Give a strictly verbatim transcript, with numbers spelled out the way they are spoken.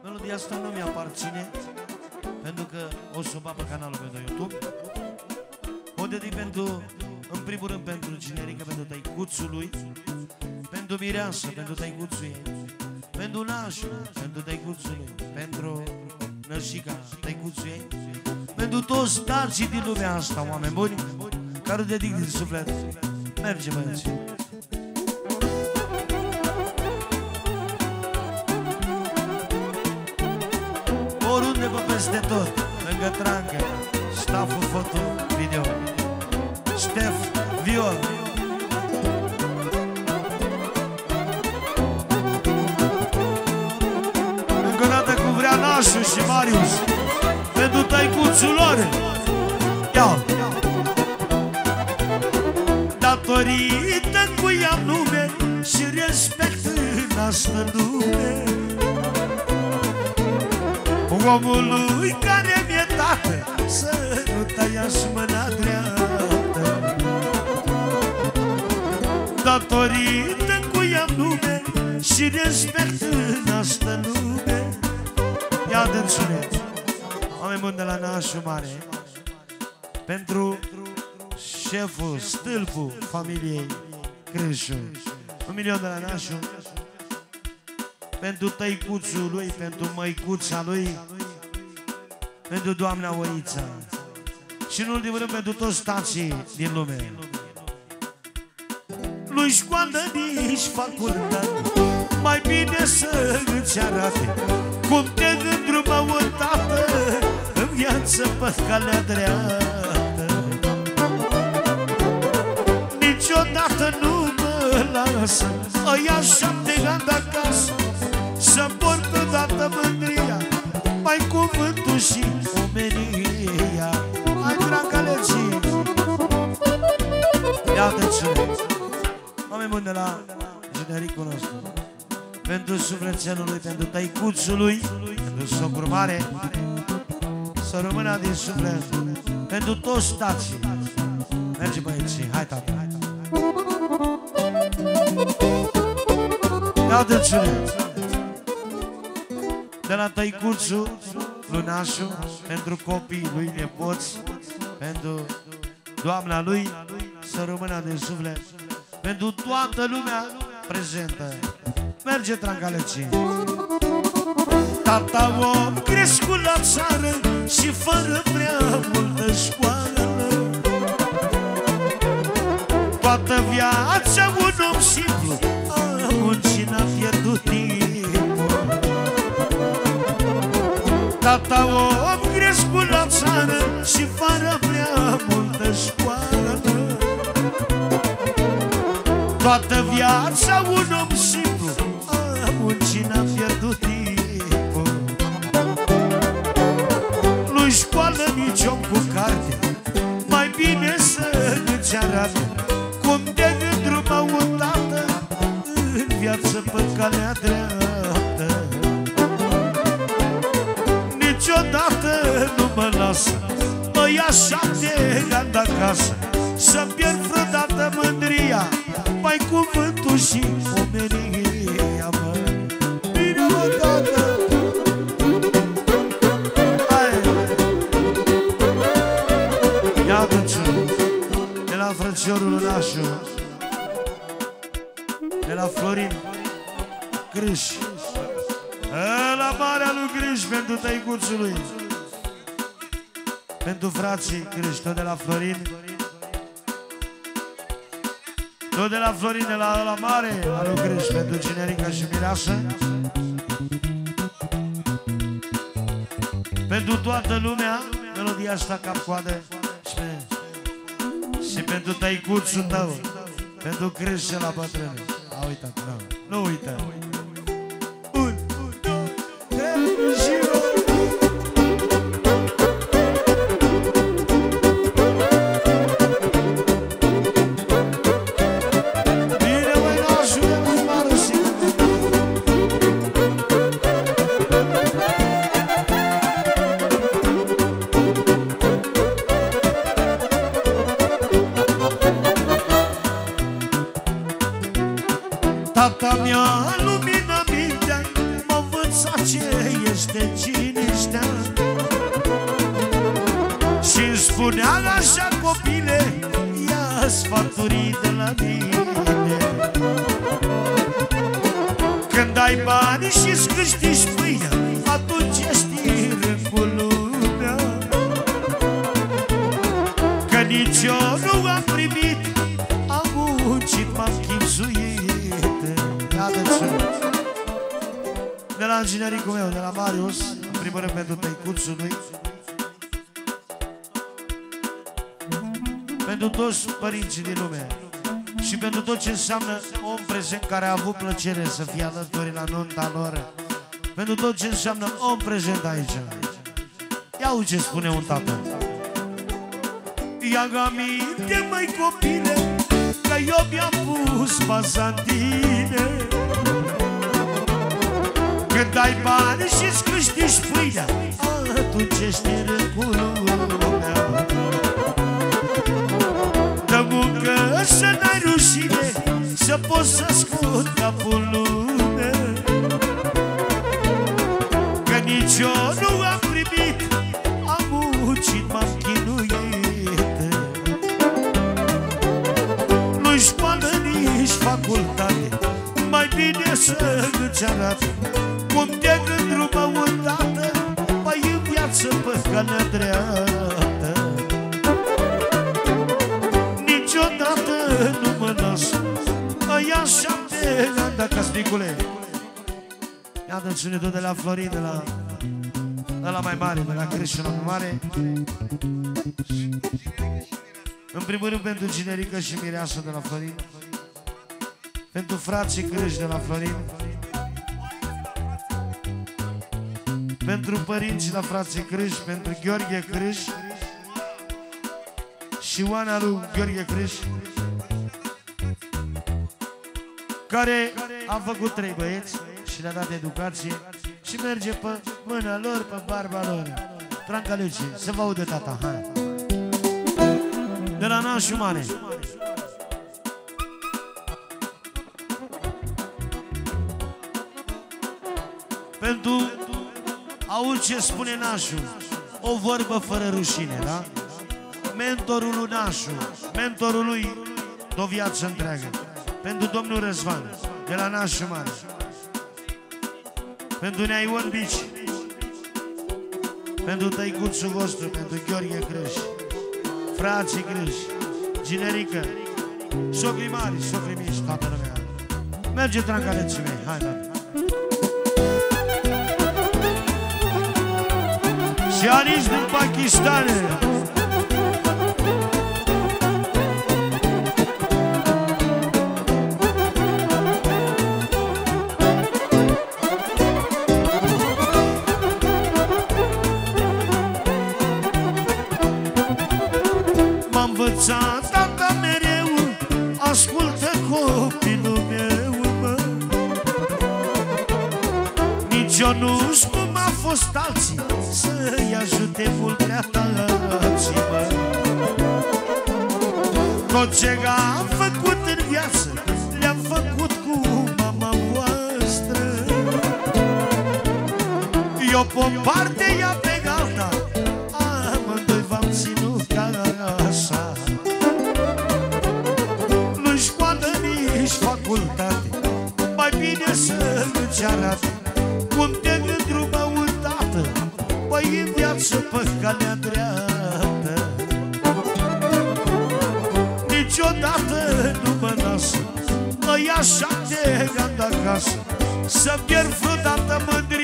Melodia asta nu mi-aparține, pentru că o să o bag pe canalul meu de YouTube. O dedic pentru, în primul rând pentru Cinerica, pentru tăicuțul lui, pentru Mireasă, pentru tăicuțul ei, pentru Nașul, pentru tăicuțul lui, pentru Nășica, tăicuțul ei, pentru toți tații din lumea asta, oameni buni, care o dedic din suflet. Merge, băieți! Oriunde pe peste tot, lângă Trancă, staful foto, video, Ștef, Viol. Încă o dată cu vrea Nașu și Marius, pentru tăicuțul lor. Ia! Datorită cui am nume și respect în asta lume, omului care mi-e tată, să nu tăiași mâna dreaptă. Datorită cui am nume și respect în asta lume. Ia dânțule, oameni buni de la Nașul Mare, pentru șeful, stâlpul familiei Crâșu, un milion de la Nașu, pentru tăicuțul lui, pentru măicuța lui, pentru doamna Oița și în ultimul rând pentru toți tații din lume. Nu-i școală nici facultate, mai bine să îți arate cum te îndrumă un tată în viață pe calea dreaptă. Niciodată nu mă lasă, îi ia șapte ani de acasă, să port odată mândria, mai cuvântul și omenia. Hai, dragă Aleții! Iată-ți-o! Oameni buni de la genericul nostru, pentru sufletelul lui, pentru tăicuțul lui, pentru socru mare, să rămână din suflet, pentru toți tații. Merge, băieții, hai, tata! Iată-ți-o! De la tăicuțul lui Nașu, pentru copiii lui, nepoți, pentru doamna lui, să rămână din suflet, pentru toată lumea prezentă. Merge, Trancalecii! Tata om crescut la țară și fără prea multă școală, toată viața un om simplu a muncit, n-a pierdut timpul. Tata om crescut la țară și fără prea multă școală, toată viața un om simplu a muncit, n-a pierdut timpul. Nu-i școală nici om cu carte, mai bine să îți arate cum te îndrumă un tată în viață pe calea dreaptă. Niciodată nu mă lasă, mă ia șapte ani de acasă, să pierd vreodată mândria, mai cuvântul și omenia, mă. Bine, mă, tată! Hai! Iată-ți-o! De la frățiorul Nașu, de la Florin Crâș, la Marea lui Crâș, pentru tăicuțul lui, pentru frații Crâș, tot de la Florin, tot de la Florin, de la, la Mare, a lui Crâș, pentru Cinerica și Mireasă, pentru toată lumea, melodia asta cap-coadă, și pentru tăicuțul tău, pentru Crâș și la bătrână. A uitat, nu, nu uită. Un, doi, trei și tata mi-a lumit peste cine știa. Și-mi spunea așa, copile, ia sfaturi de la mine. Când ai bani și-ți câștigi pâinea, atunci ești rândul lumea. Că nici eu nu am primit, am muncit, m-am chipzuit. De la inginericul meu, de la Marius, în primul rând pentru tăicuțul lui, pentru toți părinții din lume și pentru tot ce înseamnă om prezent care a avut plăcere să fie alături la nunta lor, pentru tot ce înseamnă om prezent aici. Ia uite ce spune un tată. Ia-mi aminte, măi copile, că eu mi-am pus baza în tine. Când ai bani și-ți câștigi pâinea, atunci ești rândul lumea. Dă muncă să n-ai rușine, să poți să ascult capul lume. Că nici eu nu am primit, am muncit, m-am chinuit. Nu-i școală, nici facultate, mai bine să-ți arate cum te gândrumă odată, mai în viață pe calea dreaptă. Niciodată nu mă las, mai ia șapte ani de casnicule. Iată sunetul de la Florin, de la, de la mai mare, de la Crișul la mai mare. În primul rând pentru Ginerică și Mireasă de la Florin, pentru frații Crâși de la Florin, pentru părinții la frații Crâși, pentru Gheorghe Crâși și Oana lui Gheorghe Crâși, care a făcut trei băieți și le-a dat educație și merge pe mâna lor, pe barba lor. Tranca Luci, să vă audă tata, hai! De la nașul mare. Pentru auzi ce spune nașul, o vorbă fără rușine, da? Mentorul lui nașul, mentorul lui de o viață întreagă. Pentru domnul Răzvan, de la nașul mare. Pentru Nea Ion Bici, pentru tăicuțul vostru, pentru Gheorghe Crâși, frații Crâși, Ginerică, socrii mari, socrii mici, toată lumea. Merge trancaleții mei, hai, tata. Și Anis din Pakistan. M-a învățat tata mereu, ascultă copilul meu, mă. Nici eu nu știu cum a fost alții să-i ajute mult prea tații, mă. Tot ce am făcut în viață le-am făcut cu mama voastră. Eu pe-o parte, ea pe alta, amândoi v-am ținut casa. Nu-i școală, nici facultate, mai bine să-ți arate cum te îndrumă un tată, păi în viață pe calea dreaptă. Niciodată nu mă las, mă ia șapte ani de acasă, să pierd vreodată mândria.